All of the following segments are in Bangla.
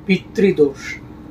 পিতৃদোষ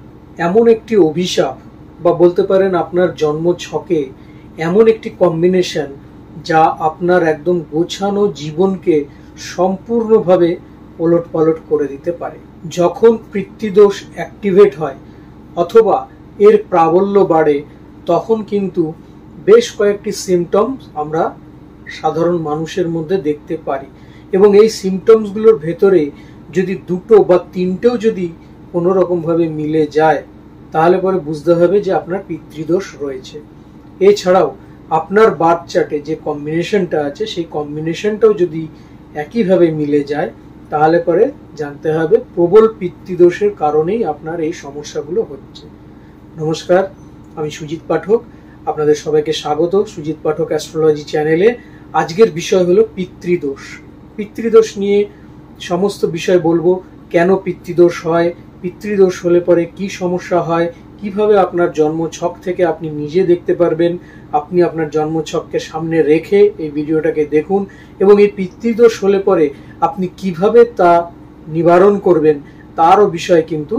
এমন একটি অভিশাপ বা বলতে পারেন আপনার জন্ম ছকে এমন একটি কম্বিনেশন যা আপনার একদম গোছানো জীবনকে সম্পূর্ণভাবে ওলটপালট করে দিতে পারে। যখন পিতৃদোষ অ্যাক্টিভেট হয় অথবা এর প্রাবল্য বাড়ে তখন কিন্তু বেশ কয়েকটি সিমটমস আমরা সাধারণ মানুষের মধ্যে দেখতে পারি এবং এই সিমটমসগুলোর ভেতরে যদি দুটো বা তিনটেও যদি কোনো রকমভাবে মিলে যায় তাহলে পরে বুঝতে হবে যে আপনার পিতৃদোষ রয়েছে। এছাড়াও আপনার বার্থ চার্টে যে কম্বিনেশনটা আছে সেই কম্বিনেশনটাও যদি একইভাবে মিলে যায় তাহলে পরে জানতে হবে প্রবল পিতৃদোষের কারণেই আপনার এই সমস্যাগুলো হচ্ছে। নমস্কার, আমি সুজিত পাঠক, আপনাদের সবাইকে স্বাগত সুজিত পাঠক অ্যাস্ট্রোলজি চ্যানেলে। আজকের বিষয় হলো পিতৃদোষ। পিতৃদোষ নিয়ে সমস্ত বিষয় বলবো, কেন পিতৃদোষ হয়, পিতৃদোষ হলে পরে কি সমস্যা হয়, কিভাবে আপনার জন্মছক থেকে আপনি নিজে দেখতে পারবেন। আপনি আপনার জন্মছককে সামনে রেখে এই ভিডিওটাকে দেখুন এবং এই পিতৃদোষ হলে পরে আপনি কিভাবে তা নিবারণ করবেন তারও বিষয় কিন্তু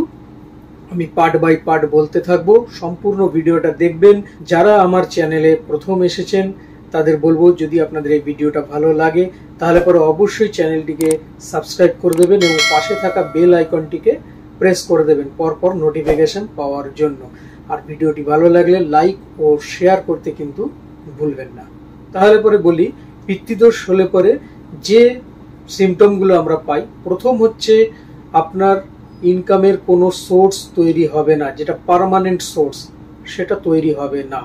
আমি পার্ট বাই পার্ট বলতে থাকবো। সম্পূর্ণ ভিডিওটা দেখবেন। যারা আমার চ্যানেলে প্রথম এসেছেন তাদের বলবো, যদি আপনাদের এই ভিডিওটা ভালো লাগে তাহলে পরে অবশ্যই চ্যানেলটিকে সাবস্ক্রাইব করে দেবেন এবং পাশে থাকা বেল আইকনটিকে প্রেস করে দেবেন পরপর নোটিফিকেশন পাওয়ার জন্য। আর ভিডিওটি ভালো লাগলে লাইক ও শেয়ার করতে কিন্তু ভুলবেন না। তাহলে পরে বলি, পিতৃদোষ হলে পরে যে সিমটমগুলো আমরা পাই, প্রথম হচ্ছে আপনার ইনকামের কোনো সোর্স তৈরি হবে না, যেটা পার্মানেন্ট সোর্স সেটা তৈরি হবে না।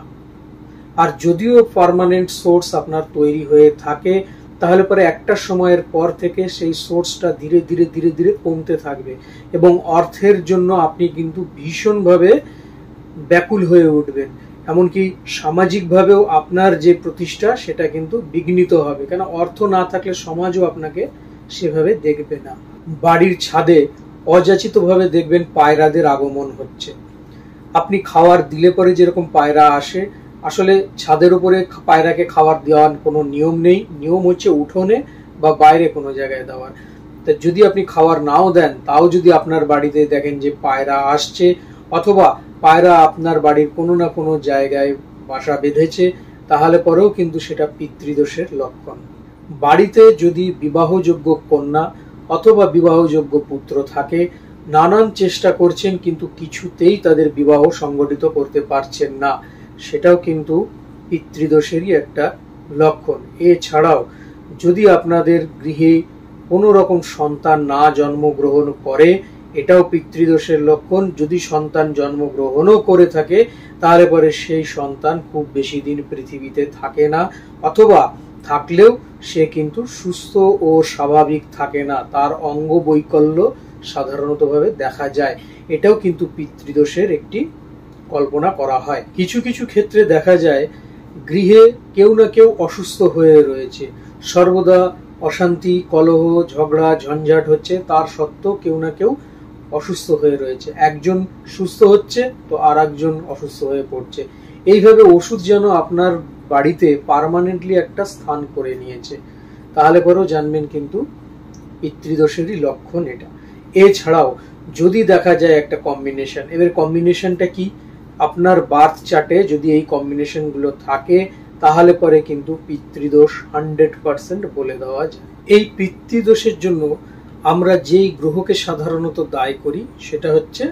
আর যদিও পার্মানেন্ট সোর্স আপনার তৈরি হয়ে থাকে তাহলে পরে একটা সময়ের পর থেকে সেই সোর্সটা ধীরে ধীরে ধীরে ধীরে কমতে থাকবে এবং অর্থের জন্য আপনি কিন্তু ভীষণভাবে ব্যাকুল হয়ে উঠবেন। এমনকি সামাজিকভাবেও আপনার যে প্রতিষ্ঠা সেটা কিন্তু বিঘ্নিত হবে, কেন অর্থ না থাকলে সমাজও আপনাকে সেভাবে দেখবে না। বাড়ির ছাদে অযাচিতভাবে দেখবেন পায়রাদের আগমন হচ্ছে। আপনি খাবার দিলে পরে যেরকম পায়রা আসে, আসলে ছাদের উপরে পায়রাকে খাবার দেওয়ার কোনো নিয়ম নেই। নিয়ম হচ্ছে উঠোনে বা বাইরে কোনো জায়গায় দেওয়ার। তা যদি আপনি খাবার নাও দেন তাও যদি আপনার বাড়িতে দেখেন যে পায়রা আসছে অথবা পায়রা আপনার বাড়ির কোনো না কোনো জায়গায় বাসা বেঁধেছে তাহলে পরেও কিন্তু সেটা পিতৃদোষের লক্ষণ। বাড়িতে যদি বিবাহযোগ্য কন্যা অথবা বিবাহযোগ্য পুত্র থাকে, নানান চেষ্টা করছেন কিন্তু কিছুতেই তাদের বিবাহ সংগঠিত করতে পারছেন না, সেটাও কিন্তু পিতৃদোষেরই একটা লক্ষণ। এছাড়াও যদি আপনাদের গৃহে কোনো রকম সন্তান না জন্মগ্রহণ করে, এটাও পিতৃদোষের লক্ষণ। যদি সন্তান জন্মগ্রহণও করে থাকে তাহলে পরে সেই সন্তান খুব বেশি দিন পৃথিবীতে থাকে না, অথবা থাকলেও সে কিন্তু সুস্থ ও স্বাভাবিক থাকে না, তার অঙ্গ বৈকল্য সাধারণতভাবে দেখা যায়। এটাও কিন্তু পিতৃদোষের একটি কল্পনা করা হয়। কিছু কিছু ক্ষেত্রে দেখা যায় গৃহে কেউ না কেউ অসুস্থ হয়ে রয়েছে, সর্বদা অশান্তি, কলহ, ঝগড়া, ঝঞ্ঝাট হচ্ছে, তার সত্ত্বেও কেউ না কেউ অসুস্থ হয়ে রয়েছে। একজন সুস্থ হচ্ছে তো আর একজন অসুস্থ হয়ে পড়ছে। এইভাবে ওষুধ যেন আপনার বাড়িতে পার্মানেন্টলি একটা স্থান করে নিয়েছে, তাহলে পরেও জানবেন কিন্তু পিতৃদোষেরই লক্ষণ এটা। এছাড়াও যদি দেখা যায় একটা কম্বিনেশন, এবার কম্বিনেশনটা কি, আপনার বার্থ চার্টে যদি এই কম্বিনেশনগুলো থাকে তাহলে পরে কিন্তু পিতৃদোষ 100% বলে দেওয়া যায়। এই পিতৃদোষের জন্য আমরা যেই গ্রহকে সাধারণত দায়ী করি সেটা হচ্ছে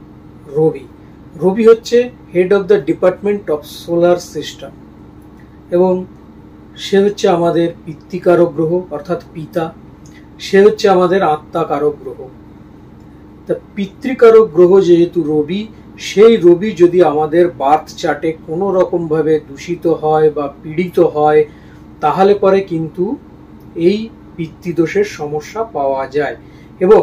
রবি। রবি হচ্ছে head of the department of solar system এবং সে হচ্ছে আমাদের পিতৃকারক গ্রহ অর্থাৎ পিতা। সে হচ্ছে আমাদের আত্মাকারক গ্রহ। তা পিতৃকারক গ্রহ যেহেতু রবি, সেই রবি যদি আমাদের বার্থ চার্টে কোনো রকম ভাবে দূষিত হয় বা পীড়িত হয় তাহলে পরে কিন্তু এই পিতৃদোষের সমস্যা পাওয়া যায়। এবং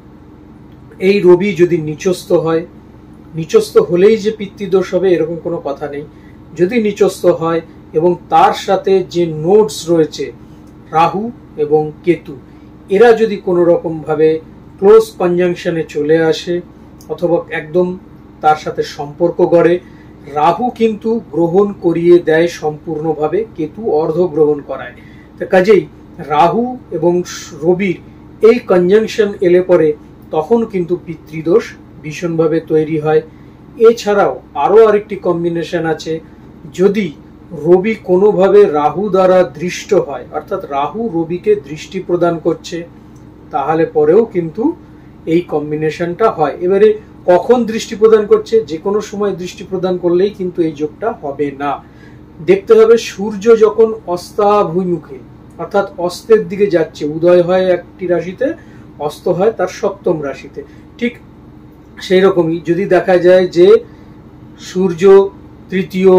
এই রবি যদি নিচস্থ হয়, নিচস্থ হলেই যে পিতৃদোষ হবে এরকম কোনো কথা নেই। যদি নিচস্থ হয় এবং তার সাথে যে নোডস রয়েছে রাহু এবং কেতু, এরা যদি কোনো রকম ভাবে ক্লোজ কনজাংশনে চলে আসে অথবা একদম তার সাথে সম্পর্ক গড়ে, রাহু কিন্তু গ্রহণ করিয়ে দেয় সম্পূর্ণভাবে, কেতু অর্ধ গ্রহণ করায়। কাজেই রাহু এবং রবির এই কনজাংশন এলে পরে তখন কিন্তু পিতৃদোষ ভীষণভাবে তৈরি হয়। এছাড়াও আরো আরেকটি কম্বিনেশন আছে, যদি রবি কোনোভাবে রাহু দ্বারা দৃষ্ট হয়, অর্থাৎ রাহু রবিকে দৃষ্টি প্রদান করছে, তাহলে পরেও কিন্তু এই কম্বিনেশনটা হয়। এবারে কখন দৃষ্টি প্রদান করছে, যে কোনো সময় দৃষ্টি প্রদান করলেই কিন্তু এই যোগটা হবে না। দেখতে হবে সূর্য যখন অস্তাভিমুখে অর্থাৎ অস্তের দিকে যাচ্ছে, উদয় হয় একটি রাশিতে, অস্ত হয় তার সপ্তম রাশিতে, ঠিক সেই রকমই যদি দেখা যায় যে সূর্য তৃতীয়,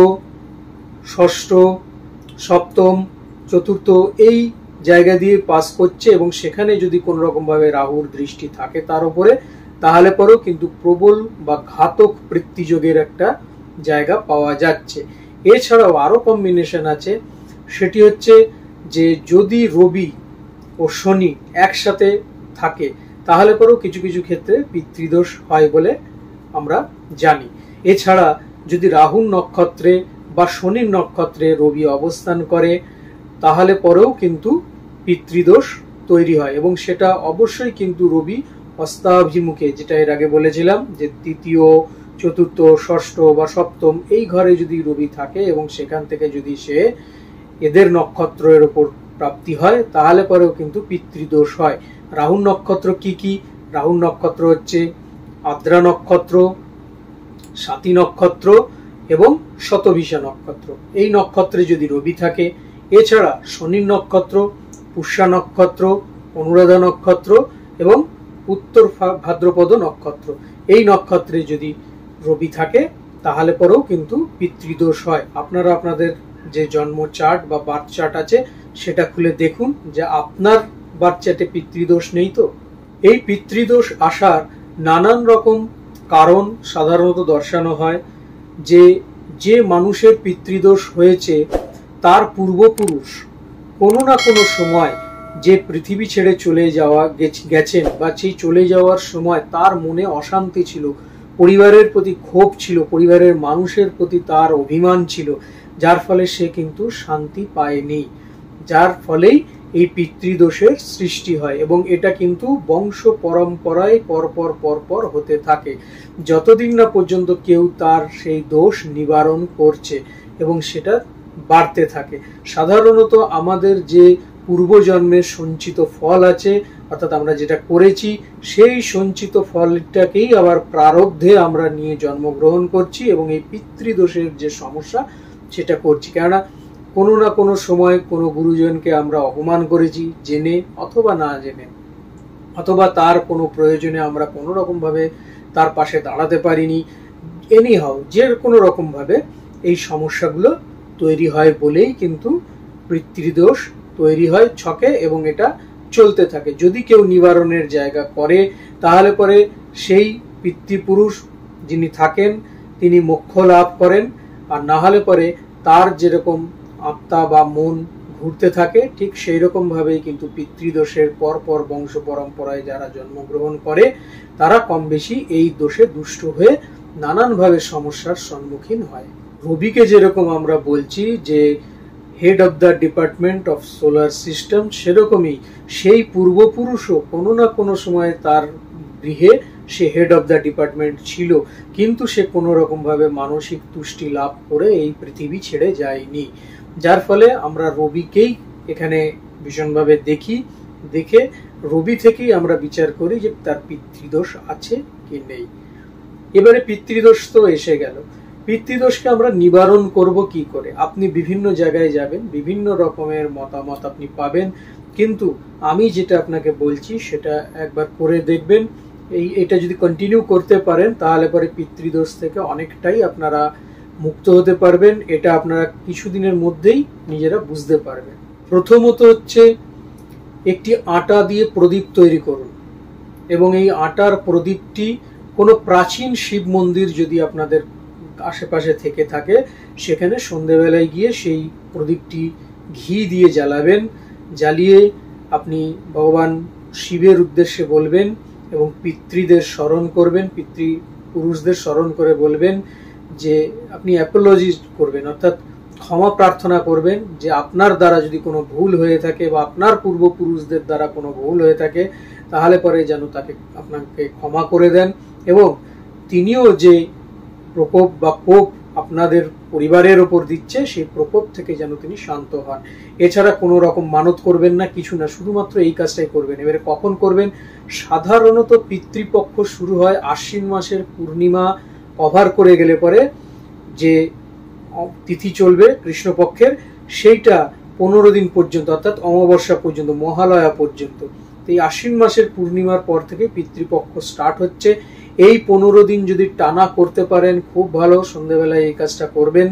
ষষ্ঠ, সপ্তম, চতুর্থ এই জায়গা দিয়ে পাস করছে এবং সেখানে যদি কোন রকম ভাবে রাহুর দৃষ্টি থাকে তার উপরে, তাহলে পরেও কিন্তু প্রবল বা ঘাতক পৃথ্বীযোগের একটা জায়গা পাওয়া যাচ্ছে। এছাড়াও আরো কম্বিনেশন আছে, সেটি হচ্ছে যে যদি রবি ও শনি একসাথে থাকে তাহলে পরেও কিছু কিছু ক্ষেত্রে পিতৃদোষ হয় বলে আমরা জানি। এছাড়া যদি রাহুর নক্ষত্রে বা শনির নক্ষত্রে রবি অবস্থান করে তাহলে পরেও কিন্তু পিতৃদোষ তৈরি হয়, এবং সেটা অবশ্যই কিন্তু রবি অস্তাভিমুখে, যেটা এর আগে বলেছিলাম যে তৃতীয়, চতুর্থ, ষষ্ঠ বা সপ্তম এই ঘরে যদি রবি থাকে এবং সেখান থেকে যদি সে এদের নক্ষত্রের উপর প্রাপ্তি হয় তাহলে পরেও কিন্তু পিতৃদোষ হয়। রাহুর নক্ষত্র কি কি? রাহুর নক্ষত্র হচ্ছে আদ্রা নক্ষত্র, স্বাতী নক্ষত্র এবং শতভিষা নক্ষত্র। এই নক্ষত্রে যদি রবি থাকে, এছাড়া শনির নক্ষত্র, পুষ্যা নক্ষত্র, অনুরাধা নক্ষত্র এবং উত্তর ভাদ্রপদ নক্ষত্র, এই নক্ষত্রে যদি রবি থাকে তাহলে পরেও কিন্তু পিতৃদোষ হয়। আপনারা আপনাদের যে জন্ম চার্ট বা বার্থ চার্ট আছে সেটা খুলে দেখুন যে আপনার বার্থ চার্টে পিতৃদোষ নেই তো। এই পিতৃদোষ আসার নানান রকম কারণ সাধারণত দর্শানো হয়, যে যে মানুষের পিতৃদোষ হয়েছে তার পূর্বপুরুষ কোনো না কোনো সময় যে পৃথিবী ছেড়ে চলে গেছেন বা সেই চলে যাওয়ার সময় তার মনে অশান্তি ছিল, পরিবারের প্রতি ক্ষোভ ছিল, পরিবারের মানুষের প্রতি তার অভিমান ছিল, যার ফলে সে কিন্তু শান্তি পায়নি, যার ফলেই এই পিতৃদোষের সৃষ্টি হয়। এবং এটা কিন্তু বংশ পরম্পরায় পরপর হতে থাকে যতদিন না পর্যন্ত কেউ তার সেই দোষ নিবারণ করছে, এবং সেটা বাড়তে থাকে। সাধারণত আমাদের যে পূর্বজন্মের সঞ্চিত ফল আছে, অর্থাৎ আমরা যেটা করেছি সেই সঞ্চিত ফলটাকেই আবার প্রারব্ধে আমরা নিয়ে জন্মগ্রহণ করছি এবং এই পিতৃদোষের যে সমস্যা সেটা করছি। কেননা কোনো না কোনো সময় কোনো গুরুজনকে আমরা অপমান করেছি, জেনে অথবা না জেনে, অথবা তার কোনো প্রয়োজনে আমরা কোনো রকম ভাবে তার পাশে দাঁড়াতে পারিনি। এনিহাও যে কোনো রকম ভাবে এই সমস্যাগুলো তৈরি হয় বলেই কিন্তু পিতৃদোষ তৈরি হয় ছকে, এবং এটা চলতে থাকে। যদি কেউ নিবারণের জায়গা করে তাহলে পরে সেই পিতৃপুরুষ যিনি থাকেন তিনি মোক্ষ লাভ করেন, আর না হলে পরে তার যেরকম আত্মা বা মন ঘুরতে থাকে ঠিক সেই রকম ভাবেই কিন্তু পিতৃদোষের পরপর বংশ পরম্পরায় যারা জন্মগ্রহণ করে তারা কম বেশি এই দোষে দুষ্ট হয়ে নানানভাবে সমস্যার সম্মুখীন হয়। রবিকে যেরকম আমরা বলছি যে head of the department of solar system, সেরকমই সেই পূর্বপুরুষও কোনো না কোনো সময় তার গৃহে সে হেড অফ দ্য ডিপার্টমেন্ট ছিল, কিন্তু সে কোনো রকম ভাবে মানসিক তুষ্টি লাভ করে এই পৃথিবী ছেড়ে যায়নি। যার ফলে আমরা রবিকেই এখানে ভীষণভাবে দেখে রবি থেকেই আমরা বিচার করি যে তার পিতৃদোষ আছে কি নেই। এবারে পিতৃদোষ তো এসে গেল, পিতৃদোষকে আমরা নিবারণ করব কি করে? আপনি বিভিন্ন জায়গায় যাবেন, বিভিন্ন রকমের মতামত আপনি পাবেন, কিন্তু আমি যেটা আপনাকে বলছি সেটা একবার করে দেখবেন। এটা যদি কন্টিনিউ করতে পারেন তাহলে পরে পিতৃদোষ থেকে অনেকটাই আপনারা মুক্ত হতে পারবেন। এটা আপনারা কিছুদিনের মধ্যেই নিজেরা বুঝতে পারবেন। প্রথমত হচ্ছে একটি আটা দিয়ে প্রদীপ তৈরি করুন, এবং এই আটার প্রদীপটি কোনো প্রাচীন শিব মন্দির যদি আপনাদের আশেপাশে থেকে থাকে সেখানে সন্ধ্যেবেলায় গিয়ে সেই প্রদীপটি ঘি দিয়ে জ্বালাবেন। জ্বালিয়ে আপনি ভগবান শিবের উদ্দেশ্যে বলবেন এবং পিতৃদের স্মরণ করবেন, পিতৃপুরুষদের স্মরণ করে বলবেন যে আপনি অ্যাপোলজি করবেন, অর্থাৎ ক্ষমা প্রার্থনা করবেন যে আপনার দ্বারা যদি কোনো ভুল হয়ে থাকে বা আপনার পূর্বপুরুষদের দ্বারা কোনো ভুল হয়ে থাকে তাহলে পরে যেন তাকে আপনাকে ক্ষমা করে দেন, এবং তিনিও যে প্রকোপ বা কোপ আপনাদের পরিবারের ওপর দিচ্ছে, সেই প্রকোপ থেকে যেন তিনি শান্ত হন। এছাড়া কোনো রকম মানত করবেন না, কিছু না, শুধুমাত্র এই কাজটাই করবেন। এবারে কখন করবেন? সাধারণত পিতৃপক্ষ শুরু হয় আশ্বিন মাসের পূর্ণিমা কভার করে গেলে পরে যে তিথি চলবে কৃষ্ণপক্ষের, সেইটা 15 দিন পর্যন্ত, অর্থাৎ অমাবস্যা পর্যন্ত, মহালয়া পর্যন্ত। এই আশ্বিন মাসের পূর্ণিমার পর থেকে পিতৃপক্ষ স্টার্ট হচ্ছে। এই 15 দিন যদি টানা করতে পারেন খুব ভালো, সন্ধ্যেবেলায় এই কাজটা করবেন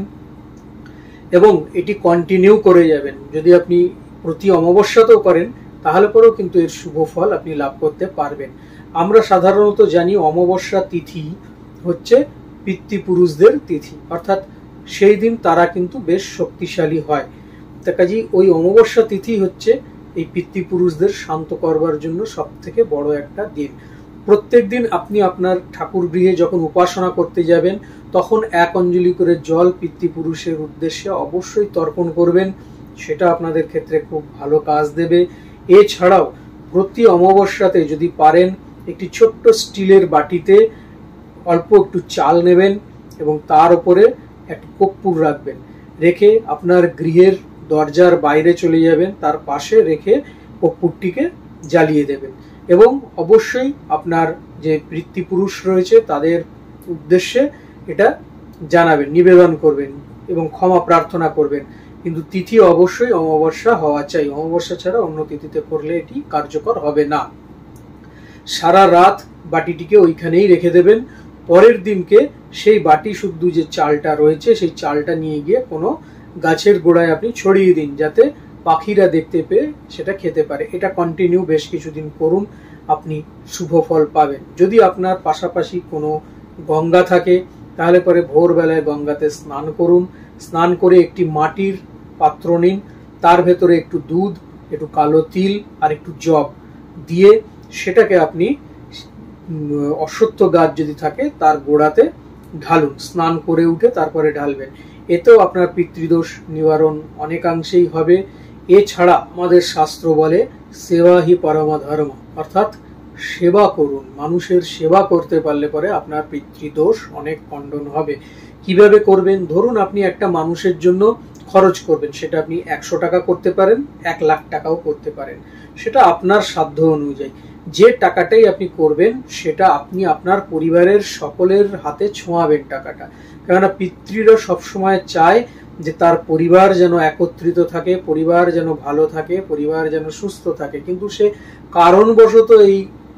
এবং এটি কন্টিনিউ করে যাবেন। যদি আপনি প্রতি অমাবস্যাতেও করেন তাহলে পরেও কিন্তু এর শুভ ফল আপনি লাভ করতে পারবেন। আমরা সাধারণত জানি অমাবস্যা তিথি হচ্ছে পিতৃপুরুষদের তিথি, অর্থাৎ সেই দিন তারা কিন্তু বেশ শক্তিশালী হয়। তা কাজেই ওই অমাবস্যা তিথি হচ্ছে এই পিতৃপুরুষদের শান্ত করবার জন্য সব থেকে বড় একটা দিন। প্রত্যেক দিন আপনি আপনার ঠাকুর গৃহে যখন উপাসনা করতে যাবেন তখন 1 অঞ্জলি করে জল পিতৃপুরুষের উদ্দেশ্যে অবশ্যই তর্পণ করবেন, সেটা আপনাদের ক্ষেত্রে খুব ভালো কাজ দেবে। এছাড়াও প্রতি অমাবস্যাতে যদি পারেন একটি ছোট্ট স্টিলের বাটিতে অল্প একটু চাল নেবেন এবং তার উপরে একটা কর্পূর রাখবেন, রেখে আপনার গৃহের দরজার বাইরে চলে যাবেন, তার পাশে রেখে কর্পূরটিকে জ্বালিয়ে দেবেন এবং অবশ্যই আপনার যে পিতৃপুরুষ রয়েছে তাদের উদ্দেশ্যে এটা জানাবেন, নিবেদন করবেন এবং ক্ষমা প্রার্থনা করবেন। কিন্তু তিথি অবশ্যই অমাবস্যা হওয়া চাই, অমাবস্যা ছাড়া অন্য তিথিতে করলে এটি কার্যকর হবে না। সারা রাত বাটিটিকে ওইখানেই রেখে দেবেন। পরের দিনকে সেই বাটি শুদ্ধ যে চালটা রয়েছে সেই চালটা নিয়ে গিয়ে কোনো গাছের গোড়ায় আপনি ছড়িয়ে দিন, যাতে পাখিরা দেখতে পেয়ে সেটা খেতে পারে। এটা কন্টিনিউ বেশ কিছুদিন করুন, আপনি শুভ ফল পাবেন। যদি আপনার পাশাপাশি কোনো গঙ্গা থাকে তাহলে পরে ভোরবেলায় গঙ্গাতে স্নান করুন। স্নান করে একটি মাটির পাত্র নিন, তার ভেতরে একটু দুধ, একটু কালো তিল আর একটু জব দিয়ে সেটাকে আপনি অশ্বত্থ গাছ যদি থাকে তার গোড়াতে ঢালুন। স্নান করে উঠে তারপরে ঢালবেন, এতেও আপনার পিতৃদোষ নিবারণ অনেকাংশেই হবে। এছাড়া আমাদের শাস্ত্র বলে সেবা হি পরম ধর্ম, অর্থাৎ সেবা করুন। মানুষের সেবা করতে পারলে পরে আপনার পিতৃদোষ অনেক খণ্ডন হবে। কিভাবে করবেন? ধরুন আপনি একটা মানুষের জন্য খরচ করবেন, সেটা আপনি 100 টাকা করতে পারেন, 1 লাখ টাকাও করতে পারেন, সেটা আপনার সাধ্য অনুযায়ী। যে টাকাটাই আপনি করবেন সেটা আপনি আপনার পরিবারের সকলের হাতে ছোঁয়াবেন টাকাটা, কেননা পিতৃরা সবসময় চায় যে তার পরিবার যেন একত্রিত থাকে, পরিবার যেন ভালো থাকে, পরিবার যেন সুস্থ থাকে। কিন্তু সে কারণবশত এই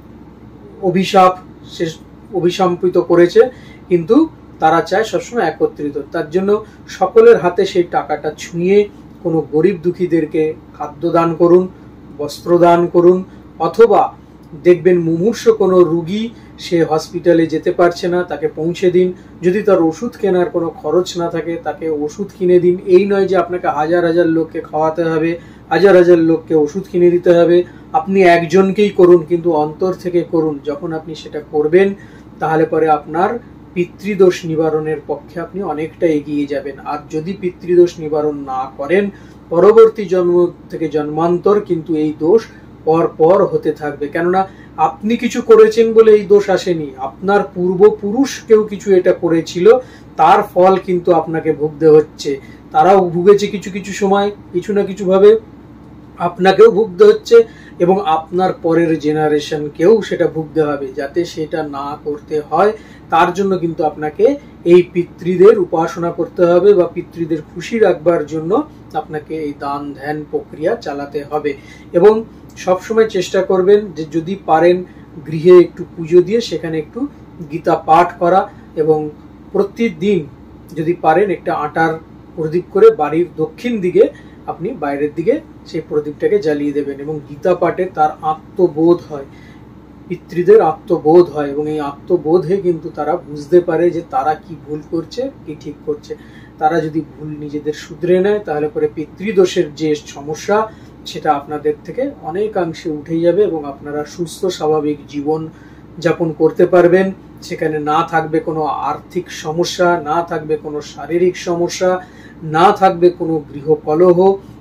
অভিশাপ সে অভিসম্পিত করেছে, কিন্তু তারা চায় সবসময় একত্রিত। তার জন্য সকলের হাতে সেই টাকাটা ছুঁয়ে কোনো গরিব দুঃখীদেরকে খাদ্য দান করুন, বস্ত্র দান করুন, অথবা দেখবেন মুমূর্ষ কোনো রুগী, সে হসপিটালে যেতে পারছে না, তাকে পৌঁছে দিন। যদি তার ওষুধ কেনার কোনো খরচ না থাকে তাকে ওষুধ কিনে দিন। এই নয় যে আপনাকে হাজার হাজার লোককে খাওয়াতে হবে, হাজার হাজার লোককে ওষুধ কিনে দিতে হবে। আপনি একজনকেই করুন, কিন্তু অন্তর থেকে করুন। যখন আপনি সেটা করবেন তাহলে পরে আপনার পিতৃদোষ নিবারণের পক্ষে আপনি অনেকটা এগিয়ে যাবেন। আর যদি পিতৃদোষ নিবারণ না করেন পরবর্তী জন্ম থেকে জন্মান্তর কিন্তু এই দোষ পর পর হতে থাকবে। কেননা আপনি কিছু করেছেন বলে এই দোষ আসেনি, আপনার পূর্বপুরুষ কেউ কিছু এটা করেছিল, তার ফল কিন্তু আপনাকে ভুগতে হচ্ছে। তারাও ভুগেছে কিছু কিছু সময়, কিছু না কিছু ভাবে আপনাকেও ভুগতে হচ্ছে এবং আপনার পরের জেনারেশনকেও সেটা ভুগতে হবে। যাতে সেটা না করতে হয় তার জন্য কিন্তু আপনাকে এই পিতৃদের উপাসনা করতে হবে বা পিতৃদের খুশি রাখবার জন্য আপনাকে এই দান ধ্যান প্রক্রিয়া চালাতে হবে। এবং সবসময় চেষ্টা করবেন যে যদি পারেন গৃহে একটু পুজো দিয়ে সেখানে একটু গীতা পাঠ করা, এবং প্রতিদিন যদি পারেন একটা আটার প্রদীপ করে বাড়ির দক্ষিণ দিকে আপনি বাইরের দিকে সেই প্রদীপটাকে জ্বালিয়ে দেবেন। এবং গীতা পাঠে তার আত্মবোধ হয়, পিতৃদের আত্মবোধ হয়, এবং এই আত্মবোধে কিন্তু তারা বুঝতে পারে যে তারা কি ভুল করছে কি ঠিক করছে। তারা যদি ভুল নিজেদের শুধরে নেয় তাহলে পরে পিতৃদোষের যে সমস্যা সেটা আপনাদের থেকে অনেকাংশে উঠে যাবে এবং আপনারা সুস্থ স্বাভাবিক জীবন যাপন করতে পারবেন। সেখানে না থাকবে কোনো আর্থিক সমস্যা, না থাকবে কোনো শারীরিক সমস্যা, না থাকবে কোনো গৃহকলহ,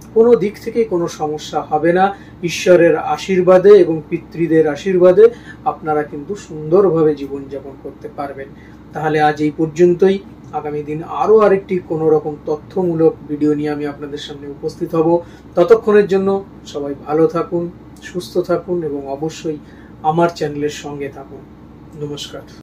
কোনো দিক থেকে কোনো সমস্যা হবে না। ঈশ্বরের আশীর্বাদে এবং পিতৃদের আশীর্বাদে আপনারা কিন্তু সুন্দরভাবে জীবনযাপন করতে পারবেন। তাহলে আজ এই পর্যন্তই। আগামী দিন আরো আরেকটি কোনো রকম তথ্যমূলক ভিডিও নিয়ে আমি আপনাদের সামনে উপস্থিত হব। ততক্ষণের জন্য সবাই ভালো থাকুন, সুস্থ থাকুন এবং অবশ্যই আমার চ্যানেলের সঙ্গে থাকুন। নমস্কার।